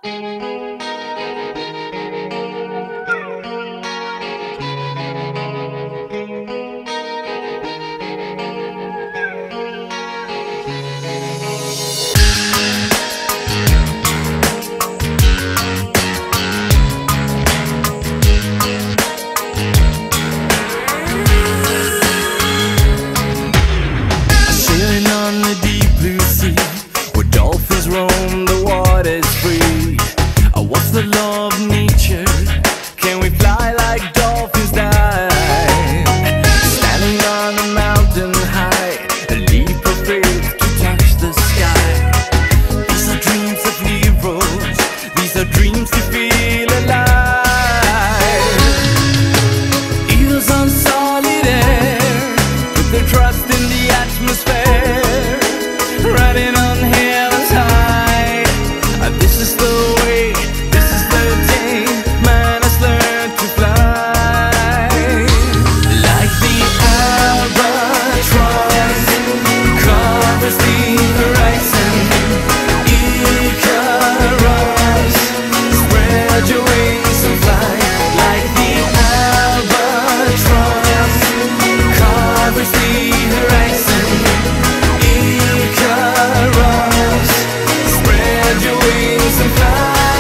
Roam, the water's free. What's the law of nature? Can we fly like dolphins dive? Standing on a mountain high, a leap of faith to touch the sky. These are dreams of heroes, these are dreams to feel alive. Eagles on solid air, put their trust in the atmosphere, riding on heaven's high. This is the way, this is the day man has learned to fly. Like the albatross covers the horizon, Icaros, spread your wings and fly. Like the albatross covers the horizon, Icaros, spread your wings and fly.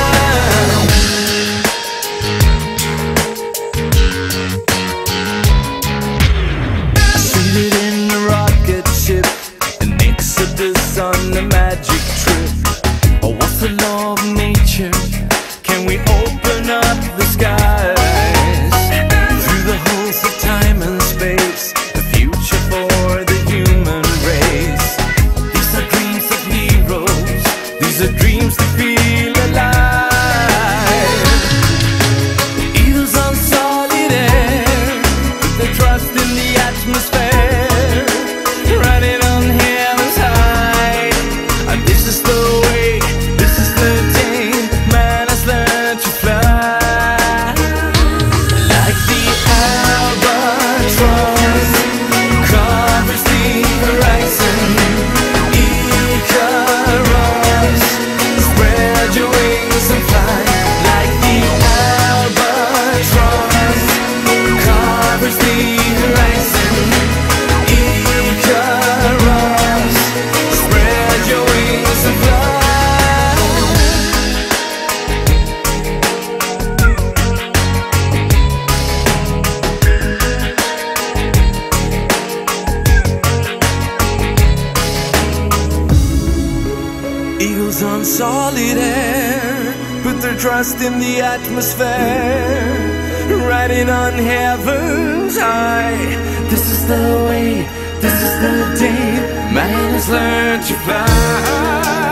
Seated in a rocket ship, an exodus on a magic trip. What's the law of nature? Can we open up the skies? Through the holes of time and space, a future for the human race. These are dreams of heroes, these are dreams to feel alive. Eagles on solid air, put their trust in the atmosphere, riding on heaven's high. And this is the way, this is the day man has learned to fly. Like the albatross covers the horizon, Icaros, spread your wings and fly. Like the albatross covers the horizon, Icaros, spread your wings and fly. Eagles on solid air, put their trust in the atmosphere, riding on heaven's high. This is the way, this is the day man has learned to fly.